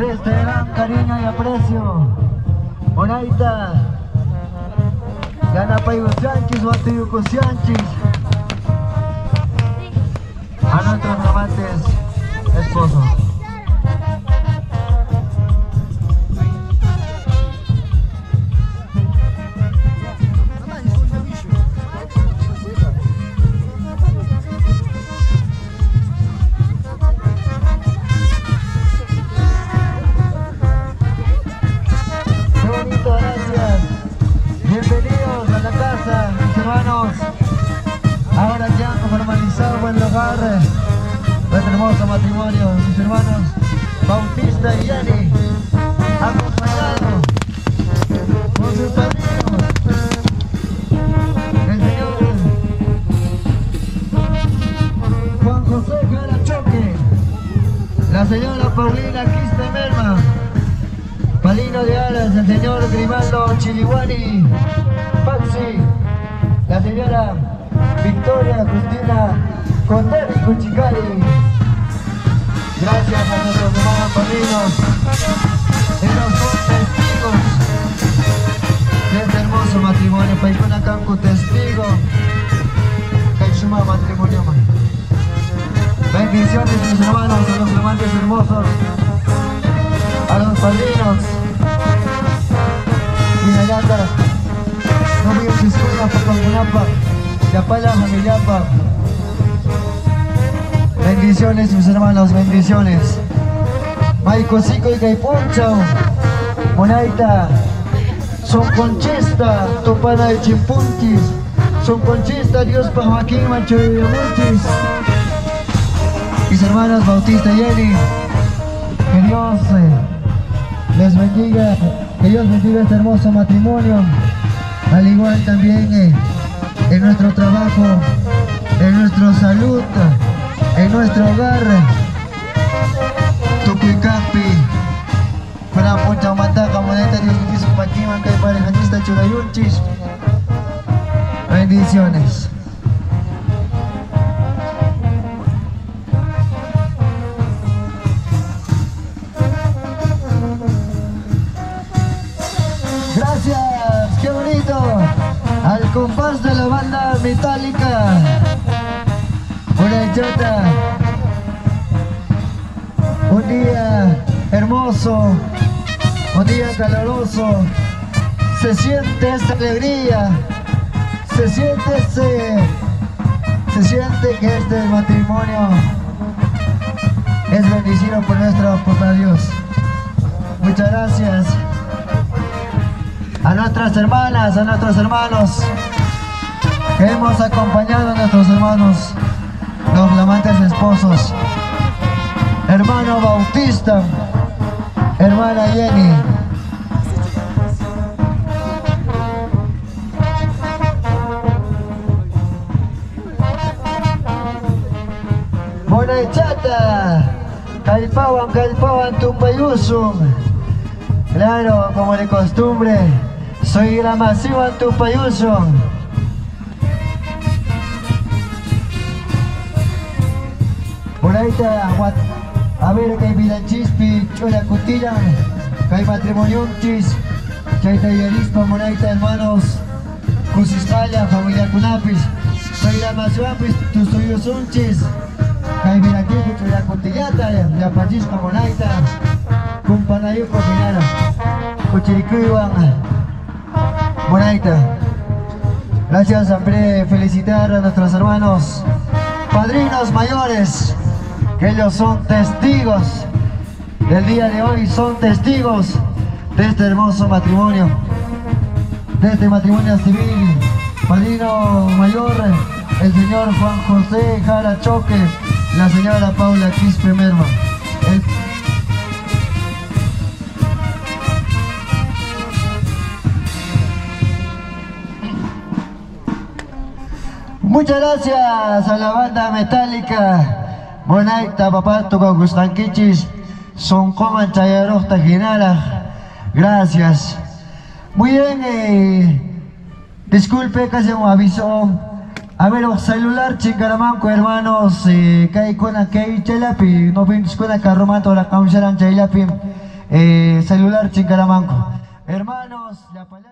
por este gran cariño y aprecio. Monaita, Yanapayusianchis, Watiyukusianchis, a nuestros amantes esposos. Ahora ya formalizado el hogar, nuestro hermoso matrimonio, mis hermanos Bautista y Yani, acompañado por sus padrinos, el señor Juan José Jarachoque, la señora Paulina Quispe Merma, Palino de Alas, el señor Grimaldo Chilihuani Paxi, la señora Victoria Justina Conderi Cuchicari. Gracias a nuestros hermanos padrinos, ellos son testigos de este hermoso matrimonio. Paikuna Kanku testigo, Kaishuma matrimonio. Bendiciones mis hermanos, a los amantes hermosos, a los padrinos. Minayata, no voy a escuela para Munapa. Yapala Familiapa. Bendiciones mis hermanos, bendiciones. Maicosico y Caipunchao, Monaita, son conchista, Topana de Chimpuntis, son conchista, Dios para Joaquín Macho de Montis. Mis hermanos Bautista y Eli, que Dios les bendiga, que Dios bendiga este hermoso matrimonio, al igual también en nuestro trabajo, en nuestra salud, en nuestro hogar. Tupuicampi, para mucha mandaca, moneta, Dios que quiso paquiman, que para el hachista churayunchis. Bendiciones. Gracias, qué bonito. Al compás de la banda metálica, una chota, un día hermoso, un día caloroso, se siente esa alegría, se siente que este matrimonio es bendecido por nuestro Dios. Muchas gracias. A nuestras hermanas, a nuestros hermanos que hemos acompañado a nuestros hermanos, los flamantes esposos, hermano Bautista, hermana Jenny. Monachata, Calpawan, Tupayusum. Claro, como de costumbre, soy Gramasiva Tupayuso. Por ahí está, a ver que hay Vilanchispi, Chola Cutilla, que hay matrimoniunchis, que hay tallerispa, Monaita, hermanos, Cusispalla, familia Cunapis, soy Gramasiva, tus tuyos unchis, que hay Vilanchispi, Chola Cutillata, la Pachispa, Monaita, Cumpanayuco, Minara, Cuchiricuiwan, Monaita. Gracias, siempre felicitar a nuestros hermanos padrinos mayores, que ellos son testigos del día de hoy, son testigos de este hermoso matrimonio, de este matrimonio civil. Padrino mayor, el señor Juan José Jarachoque, la señora Paula Quispe Merma. Muchas gracias a la banda metálica, Monaita, papá, toca Gustanquichis, son coman chayaros tajinala. Gracias. Muy bien, disculpe, casi un aviso. A ver, el celular, chingaramanco, hermanos, que hay con aquel chelapi, no ven con acá romato la causaran chelapi. celular Chincaramanco. Hermanos, la palabra...